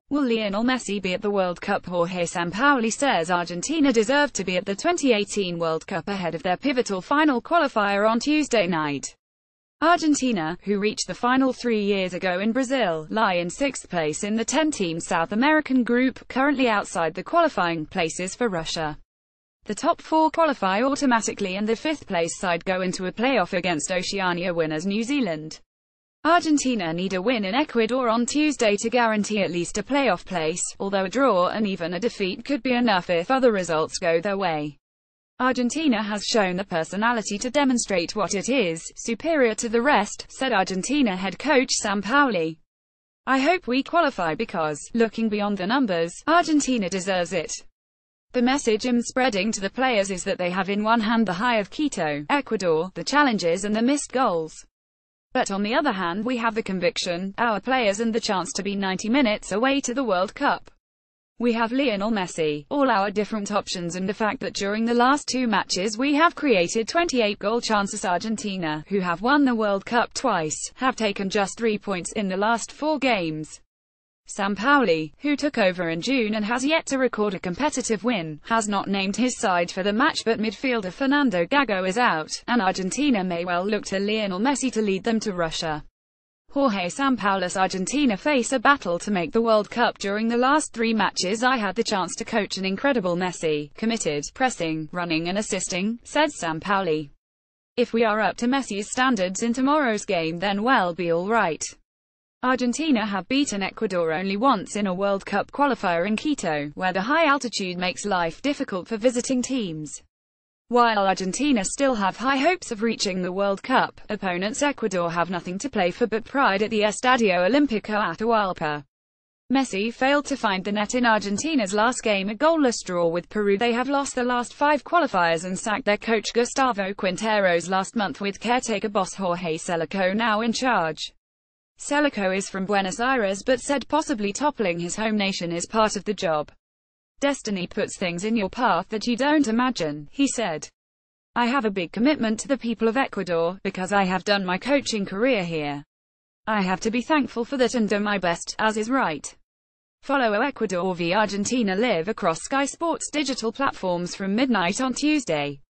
Will Lionel Messi be at the World Cup? Jorge Sampaoli says Argentina deserved to be at the 2018 World Cup ahead of their pivotal final qualifier on Tuesday night. Argentina, who reached the final 3 years ago in Brazil, lie in 6th place in the 10-team South American group, currently outside the qualifying places for Russia. The top 4 qualify automatically and the 5th-place side go into a playoff against Oceania winners New Zealand. Argentina need a win in Ecuador on Tuesday to guarantee at least a playoff place, although a draw and even a defeat could be enough if other results go their way. Argentina has shown the personality to demonstrate what it is, superior to the rest, said Argentina head coach Sampaoli. I hope we qualify because, looking beyond the numbers, Argentina deserves it. The message I'm spreading to the players is that they have in one hand the high of Quito, Ecuador, the challenges and the missed goals. But on the other hand we have the conviction, our players and the chance to be 90 minutes away to the World Cup. We have Lionel Messi, all our different options and the fact that during the last 2 matches we have created 28 goal chances. Argentina, who have won the World Cup twice, have taken just 3 points in the last 4 games. Sampaoli, who took over in June and has yet to record a competitive win, has not named his side for the match, but midfielder Fernando Gago is out, and Argentina may well look to Lionel Messi to lead them to Russia. Jorge Sampaoli's Argentina face a battle to make the World Cup. During the last 3 matches I had the chance to coach an incredible Messi, committed, pressing, running and assisting, said Sampaoli. If we are up to Messi's standards in tomorrow's game then we'll be all right. Argentina have beaten Ecuador only once in a World Cup qualifier in Quito, where the high altitude makes life difficult for visiting teams. While Argentina still have high hopes of reaching the World Cup, opponents Ecuador have nothing to play for but pride at the Estadio Olímpico Atahualpa. Messi failed to find the net in Argentina's last game, a goalless draw with Peru. They have lost the last 5 qualifiers and sacked their coach Gustavo Quinteros last month, with caretaker boss Jorge Celico now in charge. Celico is from Buenos Aires but said possibly toppling his home nation is part of the job. Destiny puts things in your path that you don't imagine, he said. I have a big commitment to the people of Ecuador, because I have done my coaching career here. I have to be thankful for that and do my best, as is right. Follow Ecuador v Argentina live across Sky Sports digital platforms from midnight on Tuesday.